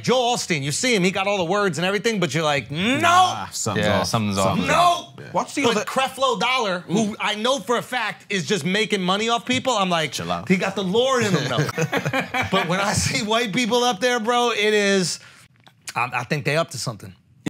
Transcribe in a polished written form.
Joel Osteen, you see him, he got all the words and everything, but you're like, no! Something's off. Something's off. No! Yeah. Watch the But other. Creflo Dollar, who I know for a fact is just making money off people, I'm like, Chill out. he got the Lord in him, though. But when I see white people up there, bro, it is, I think they up to something.